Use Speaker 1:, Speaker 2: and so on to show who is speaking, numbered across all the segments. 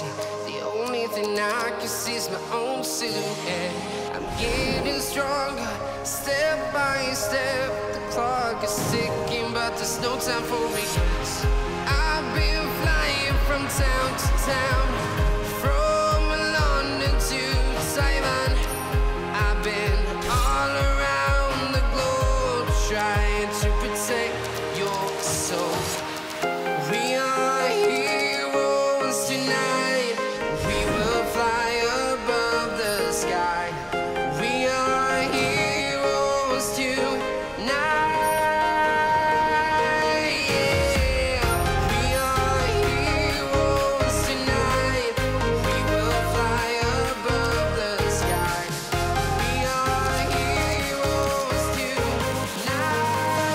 Speaker 1: see. The only thing I can see is my own silhouette. I'm getting stronger, step by step. The clock is ticking, but there's no time for regrets. I've been flying from town to town, from London to Taiwan. I've been all around the globe trying to protect your soul. We are heroes tonight. We will fly above the sky. We are heroes tonight. Yeah. We are heroes tonight. We will fly above the sky. We are heroes tonight.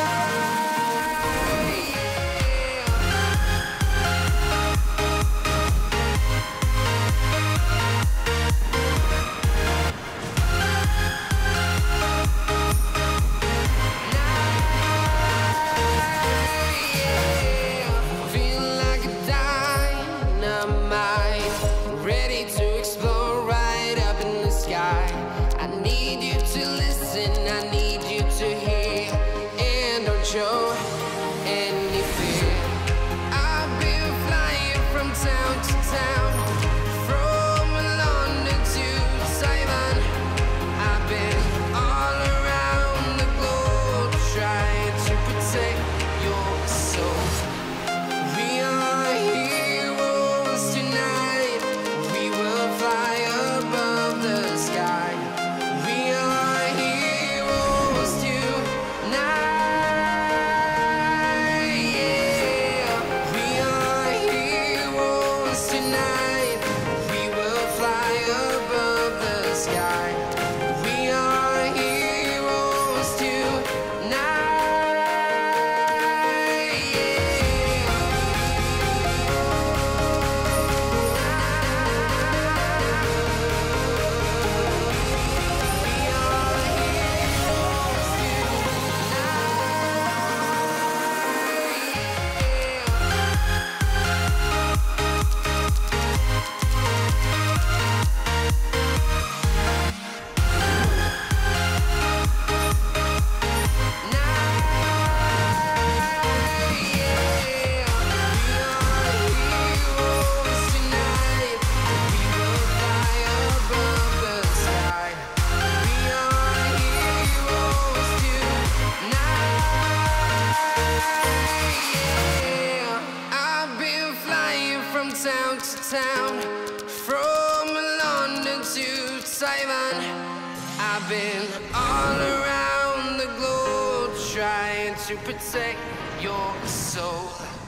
Speaker 1: Ready to explore right up in the sky. I need you to listen, I need you to hear, and don't show any fear. I've been flying from town to town, from London to Taiwan. I've been all around the globe trying to protect your soul. We are heroes tonight. We will fly above the sky. We are heroes tonight. Yeah. We are heroes tonight. We will fly above the sky. We are heroes tonight. Town to town, from London to Taiwan. I've been all around the globe trying to protect your soul.